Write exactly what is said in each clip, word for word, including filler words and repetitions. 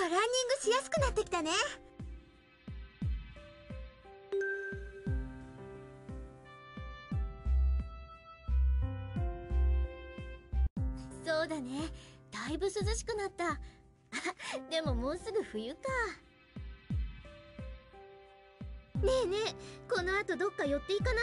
ンニングしやすくなってきたね。 そうだね、だいぶ涼しくなった。でももうすぐ冬か。ねえねえ、この後どっか寄っていかない？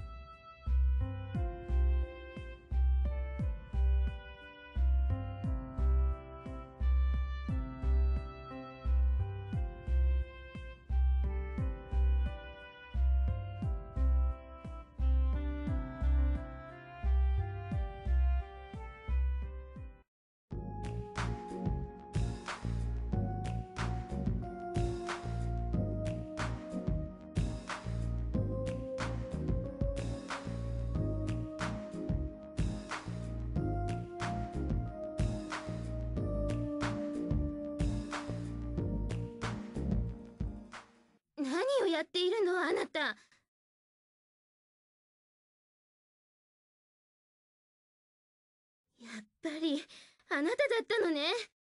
何をやっているのあなた。やっぱりあなただったのね。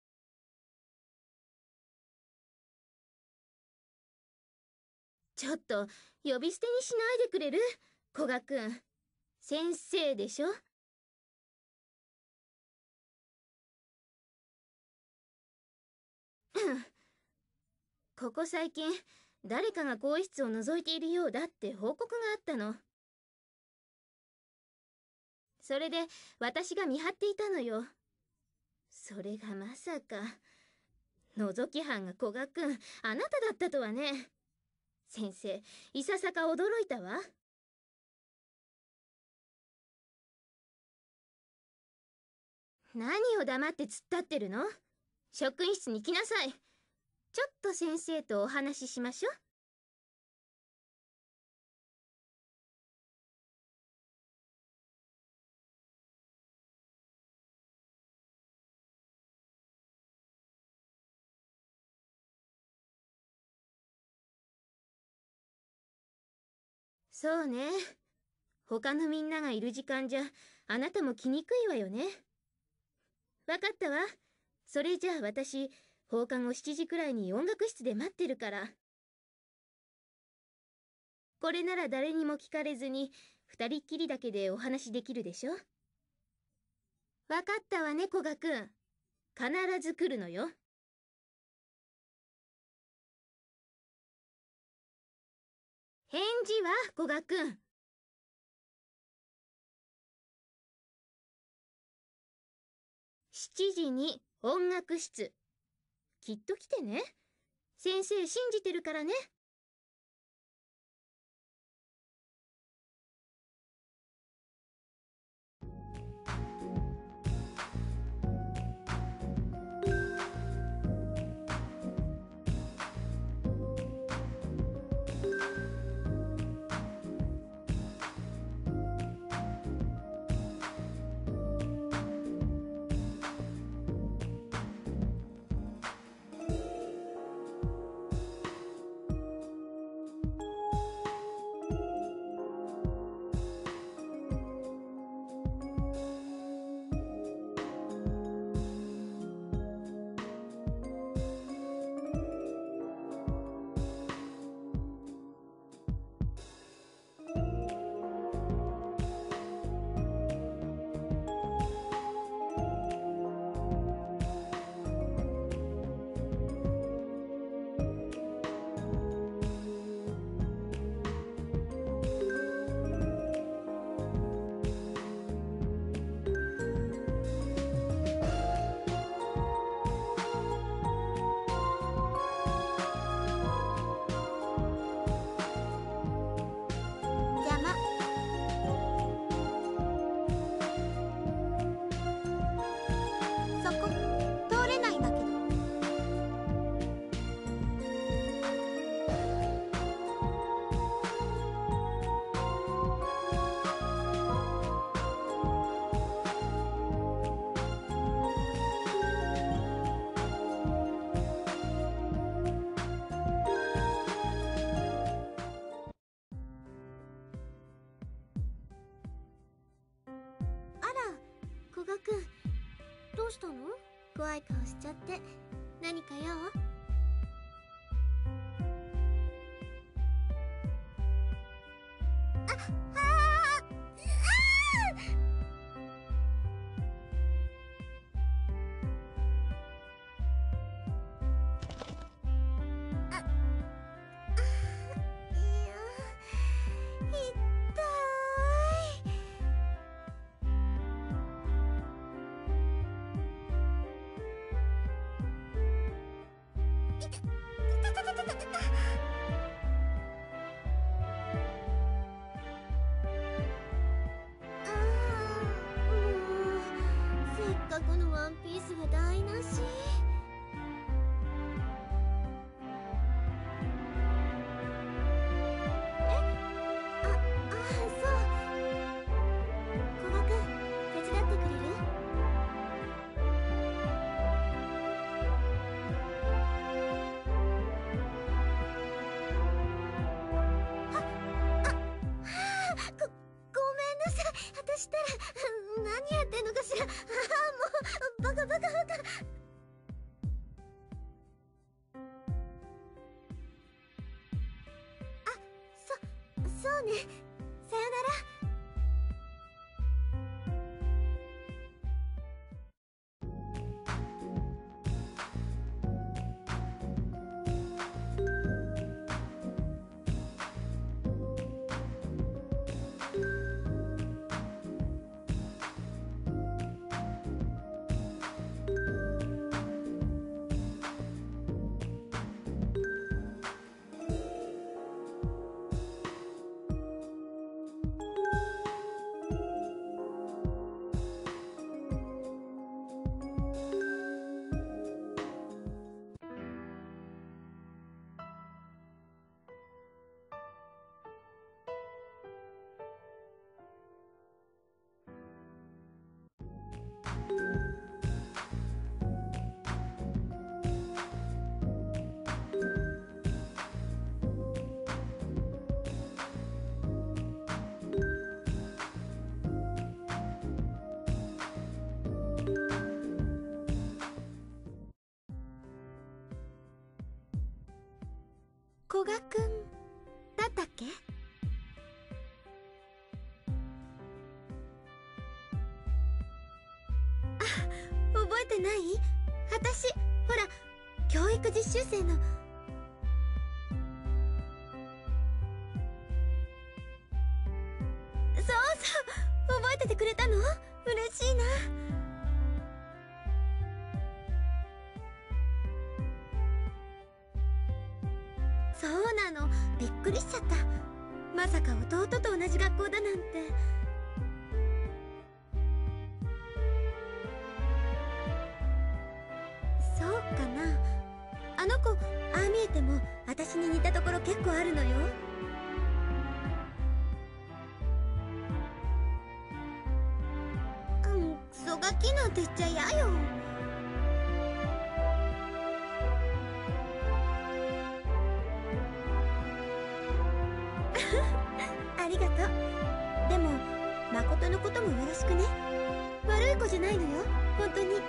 ちょっと呼び捨てにしないでくれる？古賀くん、先生でしょ？ここ最近誰かが更衣室を覗いているようだって報告があったの。それで私が見張っていたのよ。それがまさか覗き犯が古賀くん、あなただったとはね。先生、いささか驚いたわ。何を黙って突っ立ってるの？職員室に来なさい。ちょっと先生とお話ししましょう。そうね。他のみんながいる時間じゃあなたも来にくいわよね。わかったわ。それじゃあ私、放課後しちじくらいに音楽室で待ってるから。これなら誰にも聞かれずに二人っきりだけでお話できるでしょ。わかったわね、古賀くん。必ず来るのよ。返事は、古賀くん。しちじに音楽室。きっと来てね。先生信じてるからね。 邪魔。そこ通れないんだけど。あら、古賀くん、どうしたの？怖い顔しちゃって。 何か用？あ、ああ、あ、いや、痛い。たたたたたたた。あー、もうせっかくのワンピースが台無し。え、あ、あ、そう。古賀くん、手伝ってくれる？あ、あ、ご、ごめんなさい。私ったら、何やってんのかしら。ああ、もう、バカバカバカ。あ、そ、そうね。さよなら。古賀くんだったっけ？あ、覚えてない？私、ほら、教育実習生の。そうそう、覚えててくれたの？嬉しいな。そうなの、びっくりしちゃった。まさか弟と同じ学校だなんて。そうかな。あの子、ああ見えても私に似たところ結構あるのよ。うん、クソガキなんて言っちゃ嫌よ。ありがとう。でも誠のこともよろしくね。悪い子じゃないのよ、本当に。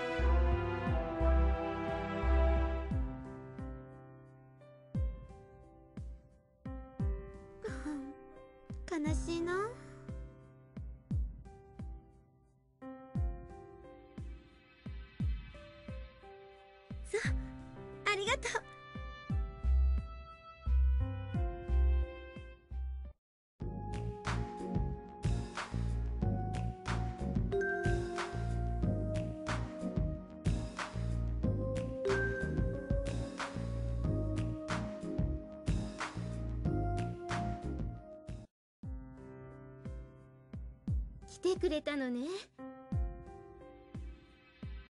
悲しいな。そう、ありがとう。来てくれたのね。